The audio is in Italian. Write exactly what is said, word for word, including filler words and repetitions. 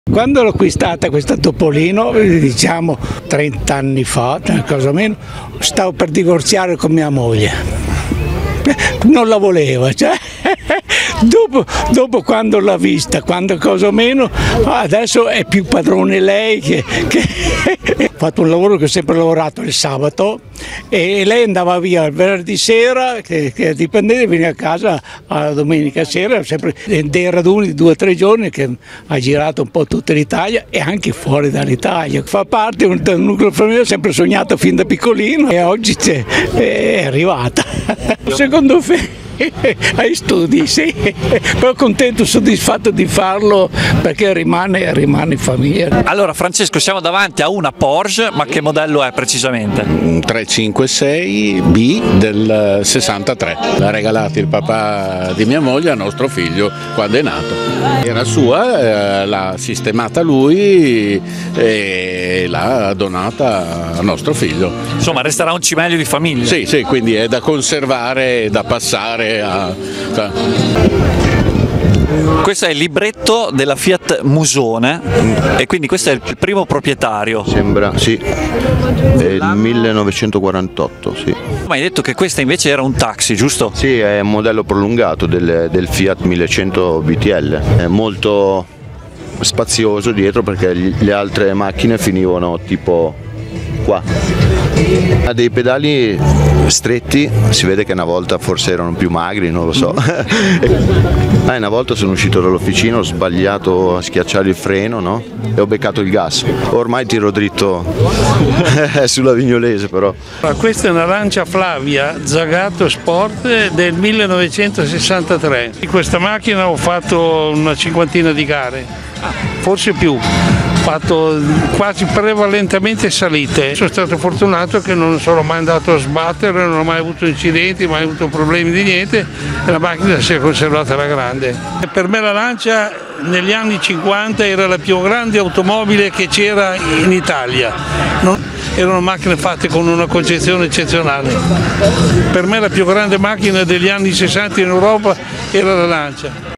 Quando l'ho acquistata questa Topolino, diciamo trenta anni fa, cosa meno, stavo per divorziare con mia moglie. Non la voleva, cioè, dopo, dopo quando l'ha vista, quando cosa meno, adesso è più padrone lei che, che... Ho fatto un lavoro che ho sempre lavorato il sabato e lei andava via il venerdì sera, che, che dipendente, veniva a casa la domenica sera, sempre dei raduni di due o tre giorni che ha girato un po' tutta l'Italia e anche fuori dall'Italia. Fa parte di un nucleo familiare, ho sempre sognato fin da piccolino e oggi è arrivata. Secondo me ai studi, sì, però contento, soddisfatto di farlo perché rimane, rimane in famiglia. Allora Francesco, siamo davanti a una Porsche, ma che modello è precisamente? Un tre cinque sei B del sessantatré, l'ha regalato il papà di mia moglie a nostro figlio quando è nato. Era sua, eh, l'ha sistemata lui e l'ha donata a nostro figlio. Insomma resterà un cimelio di famiglia. Sì, sì, quindi è da conservare, da passare a... Questo è il libretto della Fiat Musone e quindi questo è il primo proprietario. Sembra, sì, è il millenovecentoquarantotto, sì. Ma hai detto che questa invece era un taxi, giusto? Sì, è un modello prolungato del, del Fiat millecento B T L, è molto spazioso dietro perché le altre macchine finivano tipo qua. Ha dei pedali stretti, si vede che una volta forse erano più magri, non lo so. Ah, una volta sono uscito dall'officina, ho sbagliato a schiacciare il freno, no? E ho beccato il gas. Ormai tiro dritto sulla Vignolese però. Questa è una Lancia Flavia Zagato Sport del millenovecentosessantatré. Di questa macchina ho fatto una cinquantina di gare, forse più. Ho fatto quasi prevalentemente salite. Sono stato fortunato che non sono mai andato a sbattere, non ho mai avuto incidenti, mai avuto problemi di niente e la macchina si è conservata alla grande. Per me la Lancia negli anni cinquanta era la più grande automobile che c'era in Italia. Non... Erano macchine fatte con una concezione eccezionale. Per me la più grande macchina degli anni sessanta in Europa era la Lancia.